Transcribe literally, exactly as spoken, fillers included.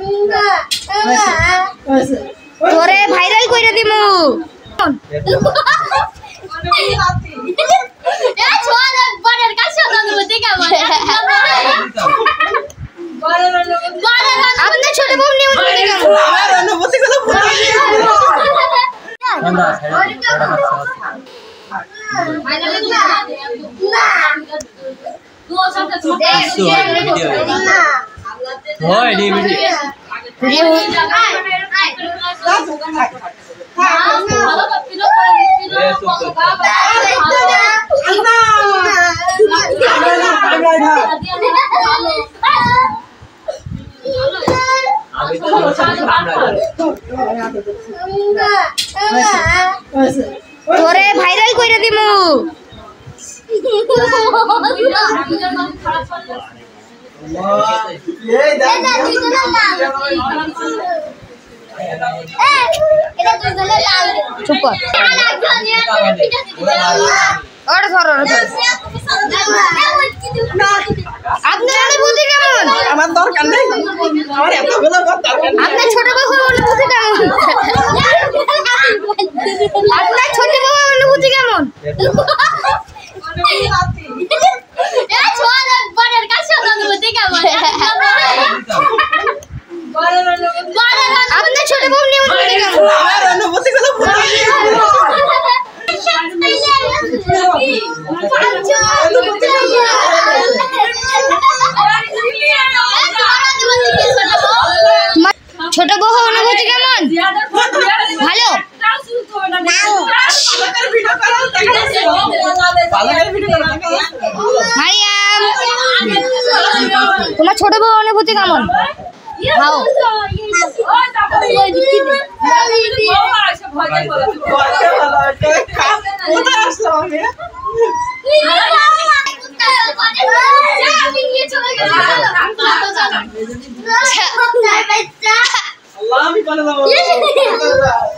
তোরে ভাইরাল কইরা দিমু এ ছোট বড়ের কাছে দাও দেখা মানে আপনি ছোট বউ নিয়ে দেখা আমার অনুভূতি গুলো বন্ধা ভাইরাল না দু সাথে হয় নি ভিডিও ভালো পিলো করে দিছিল তোরে ভাইরাল কইরা দিমু এই দাদা তুই তো লাল এ এটা তুই তো লাল চুপ কর ওরে ধরো আপনি অনুভূতি কেমন আমার দরকার নেই আমার এত বড় দরকার আপনার ছোট বাবু অনুভূতি কেমন আপনার ছোট বাবু অনুভূতি কেমন এ ছোট বড়ের কাছে অনুভূতি কেমন আপনার ছোট বাবু অনুভূতি কেমন আমার অনুভূতি গুলো ছোট বউ অনুভূতি কেমন ভালো মারিয়াম তোমার ছোট বউ অনুভূতি কেমন ভাও আমি